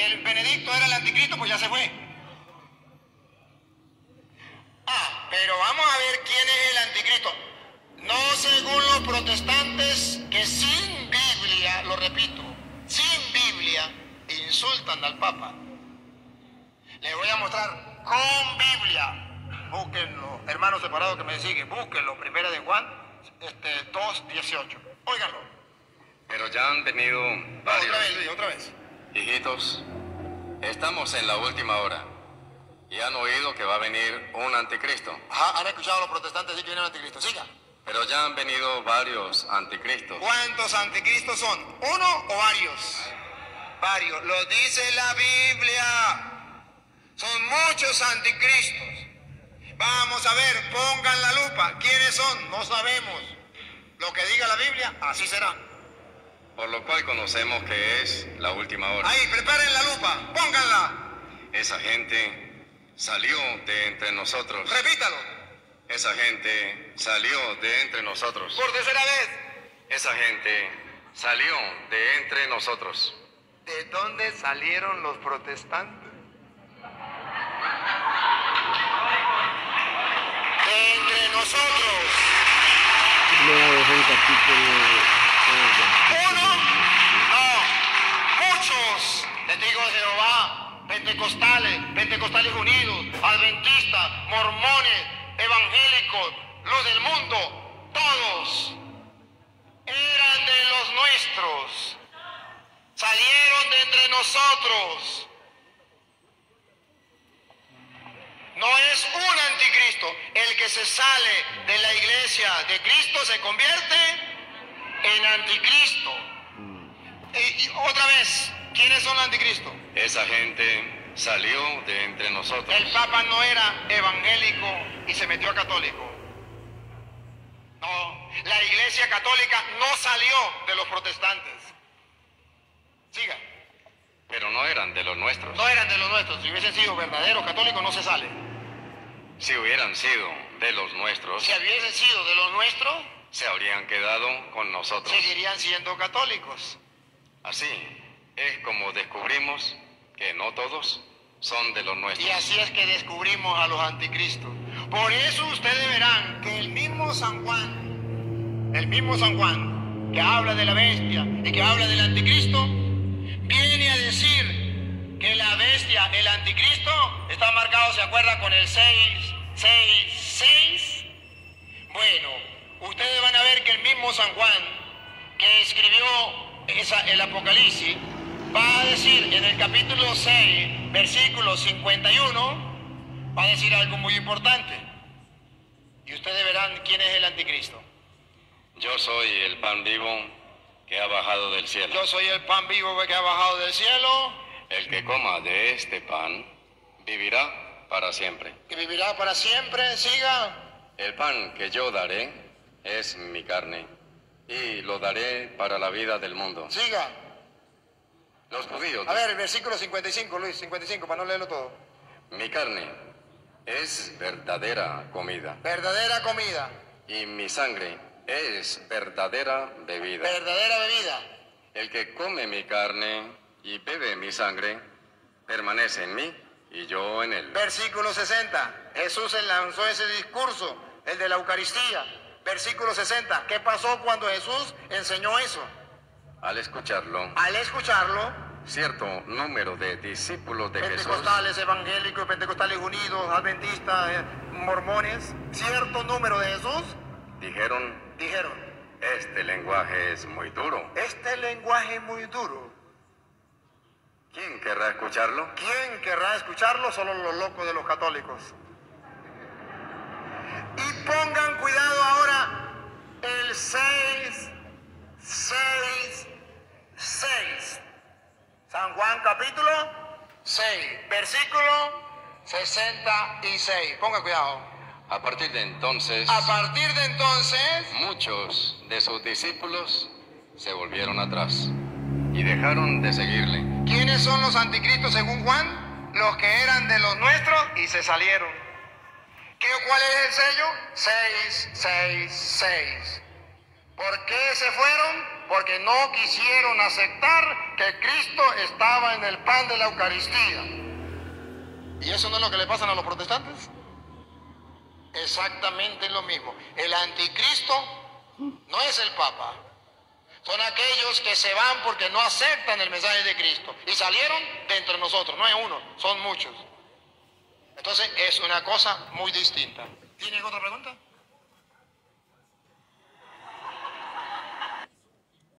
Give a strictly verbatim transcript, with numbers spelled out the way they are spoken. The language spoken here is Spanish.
el Benedicto era el anticristo, pues ya se fue. Ah, pero vamos a ver quién es el anticristo. No según los protestantes que sin Biblia, lo repito, sin Biblia, insultan al Papa. Les voy a mostrar con Biblia. Búsquenlo, hermanos separados que me siguen, búsquenlo, primera de Juan, este, dos dieciocho. Óiganlo. Pero ya han venido varios. Otra vez, Luis, otra vez. Hijitos, estamos en la última hora y han oído que va a venir un anticristo. Ajá, han escuchado a los protestantes decir que viene un anticristo. Siga. Pero ya han venido varios anticristos. ¿Cuántos anticristos son? ¿Uno o varios? Varios. Lo dice la Biblia. Son muchos anticristos. Vamos a ver, pongan la lupa. ¿Quiénes son? No sabemos. Lo que diga la Biblia, así será. Por lo cual conocemos que es la última hora. Ahí, preparen la lupa, pónganla. Esa gente salió de entre nosotros. Repítalo. Esa gente salió de entre nosotros. Por tercera vez. Esa gente salió de entre nosotros. ¿De dónde salieron los protestantes? De entre nosotros. Uno, no, muchos testigos de Jehová, pentecostales, pentecostales unidos, adventistas, mormones, evangélicos, los del mundo, todos eran de los nuestros, salieron de entre nosotros. No es un anticristo. El que se sale de la iglesia de Cristo se convierte en anticristo. Y, y otra vez, ¿quiénes son los anticristos? Esa gente salió de entre nosotros. El Papa no era evangélico y se metió a católico. No, la iglesia católica no salió de los protestantes. Siga. Pero no eran de los nuestros. No eran de los nuestros. Si hubiesen sido verdaderos católicos, no se sale. Si hubieran sido de los nuestros, Si hubiesen sido de los nuestros, se habrían quedado con nosotros. seguirían siendo católicos. Así es como descubrimos que no todos son de los nuestros. Y así es que descubrimos a los anticristos. Por eso ustedes verán que el mismo San Juan, el mismo San Juan, que habla de la bestia y que habla del anticristo, viene a decir que la bestia, el anticristo, está marcado, ¿se acuerda? Con el seis, seis, seis. Bueno, ustedes van a ver que el mismo San Juan, que escribió esa, el Apocalipsis, va a decir en el capítulo seis, versículo cincuenta y uno, va a decir algo muy importante. Y ustedes verán quién es el anticristo. Yo soy el pan vivo que ha bajado del cielo. Yo soy el pan vivo que ha bajado del cielo. El que coma de este pan vivirá para siempre. Que vivirá para siempre. Siga. El pan que yo daré es mi carne y lo daré para la vida del mundo. Siga. Los judíos. A ver, el versículo cincuenta y cinco, Luis, cincuenta y cinco, para no leerlo todo. Mi carne es verdadera comida Verdadera comida. y mi sangre es verdadera bebida. Verdadera bebida. El que come mi carne y bebe mi sangre permanece en mí y yo en él. Versículo sesenta. Jesús lanzó ese discurso, el de la Eucaristía. Versículo sesenta. ¿Qué pasó cuando Jesús enseñó eso? Al escucharlo, Al escucharlo, cierto número de discípulos de Jesús, pentecostales, evangélicos, pentecostales unidos, adventistas, eh, mormones, cierto número de Jesús, dijeron, dijeron, este lenguaje es muy duro. este lenguaje es muy duro. ¿Quién querrá escucharlo? ¿Quién querrá escucharlo? Solo los locos de los católicos. Y pongan cuidado ahora, el seis, seis, seis. San Juan capítulo seis, versículo sesenta y seis. Pongan cuidado. A partir de entonces, A partir de entonces, muchos de sus discípulos se volvieron atrás y dejaron de seguirle. ¿quiénes son los anticristos según Juan? Los que eran de los nuestros y se salieron. ¿Qué, ¿Cuál es el sello? seis, seis, seis. ¿Por qué se fueron? porque no quisieron aceptar que Cristo estaba en el pan de la Eucaristía. ¿Y eso no es lo que le pasa a los protestantes? Exactamente lo mismo. El anticristo no es el Papa. Son aquellos que se van porque no aceptan el mensaje de Cristo. Y salieron de entre nosotros. No es uno, son muchos. Entonces es una cosa muy distinta. ¿Tienen otra pregunta?